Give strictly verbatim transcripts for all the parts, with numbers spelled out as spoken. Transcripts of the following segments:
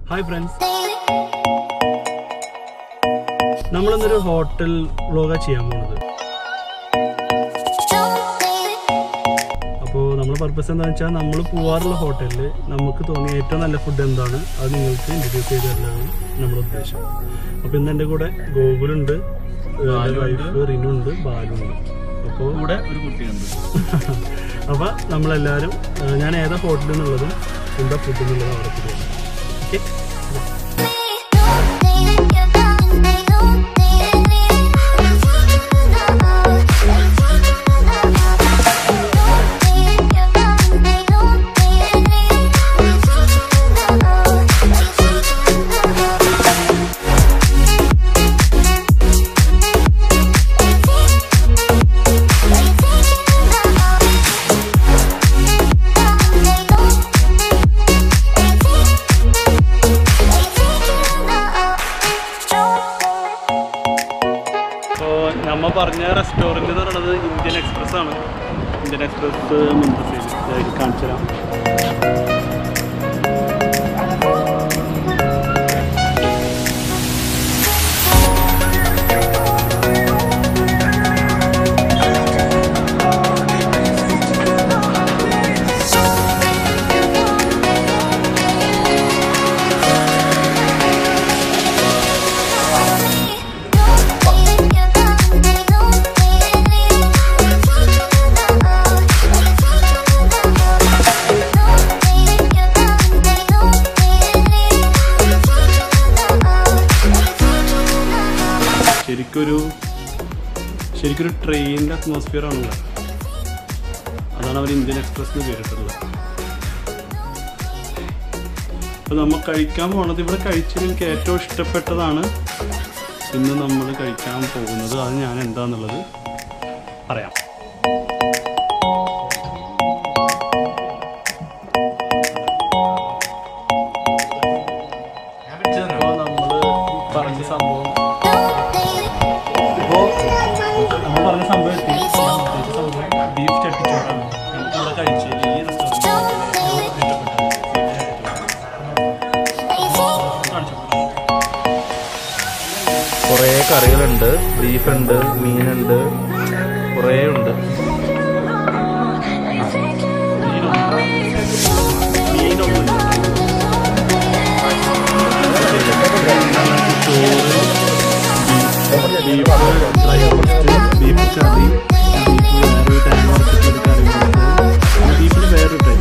Hi friends. നമ്മളൊരു hotel vlog ചെയ്യാൻ പോകുന്നത്. അപ്പോൾ നമ്മുടെ പർപ്പസ് എന്താണെന്ന് വെച്ചാൽ നമ്മൾ പോവാറുള്ള ഹോട്ടലിൽ നമുക്ക് തോന്നിയ ഏറ്റവും നല്ല ഫുഡ് എന്താണ് അത് നിങ്ങൾക്ക് ഇൻട്രൊഡ്യൂസ് ചെയ്ത് തരലാണ് നമ്മുടെ ഉദ്ദേശം. അപ്പോൾ ഇന്ന് എൻ്റെ കൂടെ ഗോകുലുണ്ട്, വൈഫ് റിനുണ്ട്, ബാലുണ്ട്. അപ്പോൾ കൂടെ ഒരു കുട്ടിയുണ്ട്. അപ്പോൾ നമ്മളെല്ലാവരും ഞാൻ ഏതാ ഹോട്ടലിൽ നിന്നുള്ളതും എന്താ ഫുഡ് എന്നുള്ളതും അവിടെ പറയാം. ഓക്കെ, നമ്മൾ പറഞ്ഞ റെസ്റ്റോറൻറ്റ് എന്ന് പറയുന്നത് ഇന്ത്യൻ എക്സ്പ്രസ് ആണ്. ഇന്ത്യൻ എക്സ്പ്രസ് മുന്തസയിൽ കാണിച്ചു തരാം. ശരിക്കൊരു ശരിക്കൊരു ട്രെയിനിൻ്റെ അറ്റ്മോസ്ഫിയർ ആണല്ലോ. അതാണ് അവർ ഇന്ത്യൻ എക്സ്പ്രസ് എന്ന് പേരിട്ടുള്ളത്. അപ്പോൾ നമ്മൾ കഴിക്കാൻ പോകുന്നത്, ഇവിടെ കഴിച്ചതിൽ എനിക്ക് ഏറ്റവും ഇഷ്ടപ്പെട്ടതാണ് ഇന്ന് നമ്മൾ കഴിക്കാൻ പോകുന്നത്. അത് ഞാൻ എന്താണെന്നുള്ളത് പറയാം. അപ്പോൾ നമ്മൾ പറഞ്ഞ സംഭവം നമ്മൾ പറഞ്ഞ സംഭവം എത്തി. ബീഫ് ചട്ടിച്ചോറാണ് നമുക്കിവിടെ കഴിച്ചത്. ഈ കുറേ കറികളുണ്ട്, ബീഫുണ്ട്, മീനുണ്ട്, കുറേ ഉണ്ട്. ബീഫ് കറി, ബീഫ് വേറൊരു ടൈം വറുത്തിട്ടൊരു കറി കൊടുത്ത് ബീഫിന് വേറൊരു ടൈം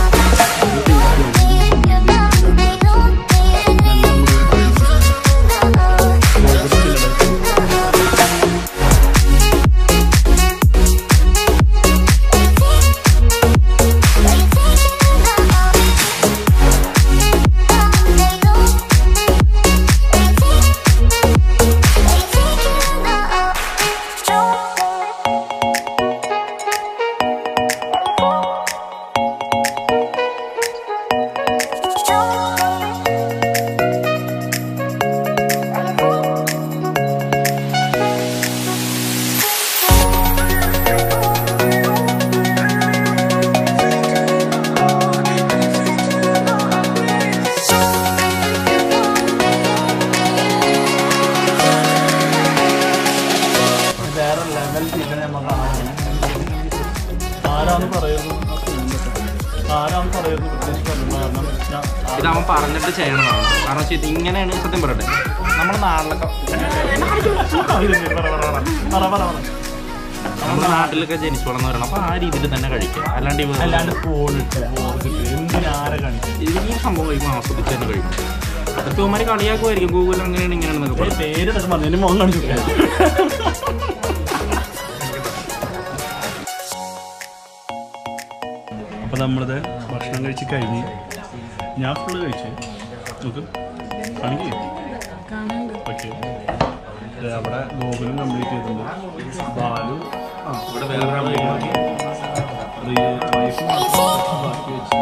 ആരാന്ന് പറയുന്നു ആരാന്ന് പറയുന്നു ഇത് അവൻ പറഞ്ഞിട്ട് ചെയ്യണതാണ്. കാരണം വെച്ചാൽ ഇത് ഇങ്ങനെയാണ് സത്യം പറയട്ടെ. നമ്മുടെ നാട്ടിലൊക്കെ നമ്മുടെ നാട്ടിലൊക്കെ ജനിച്ചു വളർന്നു വരണം. അപ്പോൾ ആ രീതിയിൽ തന്നെ കഴിക്കുക. അല്ലാണ്ട് അല്ലാണ്ട് ഫോണിട്ട് എന്തിനാരെ കാണിക്കും. ഈ സംഭവം കഴിക്കുമ്പോൾ ആസ്വദിച്ച് തന്നെ കഴിക്കും. അതൊക്കെ ഉമ്മാര് കളിയാക്കുമായിരിക്കും, ഗൂഗിൾ അങ്ങനെയാണ് ഇങ്ങനെയാണെന്നൊക്കെ പറയും. പേര് പറഞ്ഞു മോൻ കാണിച്ചു. അപ്പോൾ നമ്മളിത് ഭക്ഷണം കഴിച്ച് കഴിഞ്ഞ് ഞാൻ ഫുള്ള് കഴിച്ച് നോക്ക് കാണിക്കേ. ഓക്കെ, അവിടെ ഗോകുലും കംപ്ലീറ്റ് ചെയ്തിട്ടുണ്ട്. ബാലു ആ ഇവിടെ വേറെ വൈഫ് ബാക്കി വെച്ച്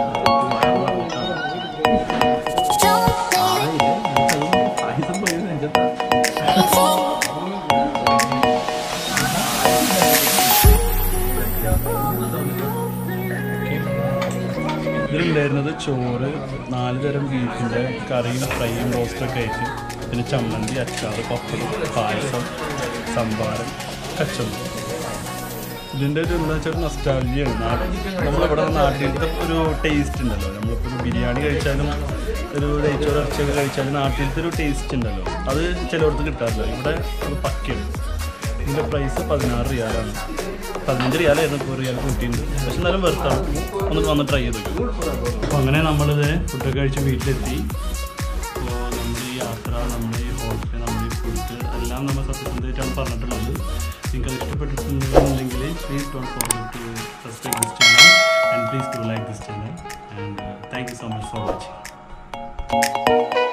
ഇതിലുണ്ടായിരുന്നത് ചോറ്, നാല് തരം ബീഫിൻ്റെ കറിയും ഫ്രൈയും റോസ്റ്റൊക്കെ ആയിട്ട്, പിന്നെ ചമ്മന്തി, അച്ചാർ, പപ്പടം, പായസം, സംഭാരം, കച്ചമ്പ്. ഇതിൻ്റെ ഒരു എന്താ വെച്ചാൽ നൊസ്റ്റാൾജിയാണ്. നാട്ടിൽ നമ്മളിവിടെ നാട്ടിലത്തെ ഒരു ടേസ്റ്റ് ഉണ്ടല്ലോ. നമ്മളിപ്പോൾ ഒരു ബിരിയാണി കഴിച്ചാലും ഒരു നെയ്ച്ചോറ് ഇറച്ചിയൊക്കെ കഴിച്ചാലും നാട്ടിലത്തെ ഒരു ടേസ്റ്റ് ഉണ്ടല്ലോ, അത് ചിലയിടത്ത് കിട്ടാറില്ല. ഇവിടെ അത് പക്കയാണ്. ഇതിൻ്റെ പ്രൈസ് പതിനാറ് റിയാലാണ്. പതിനഞ്ച് റിയാലായിരുന്നു, ഇപ്പോൾ റിയാൽ കൂട്ടിയിട്ടുണ്ട്. പക്ഷെ എന്നാലും വെറുത്താണ്. ഒന്ന് വന്ന് ട്രൈ ചെയ്ത് നോക്കും. അപ്പോൾ അങ്ങനെ നമ്മളിത് ഫുഡൊക്കെ കഴിച്ച് വീട്ടിലെത്തി. അപ്പോൾ നമ്മുടെ ഈ യാത്ര, നമ്മുടെ ഈ ഹോട്ടൽ, നമ്മുടെ ഈ ഫുഡ് എല്ലാം നമ്മൾ സത്യസന്ധമായിട്ടാണ് പറഞ്ഞിട്ടുള്ളത്. നിങ്ങൾക്ക് അത് ഇഷ്ടപ്പെട്ടിട്ടുണ്ടെങ്കിൽ please don't forget to subscribe this channel and please do like this channel and thank you so much for watching.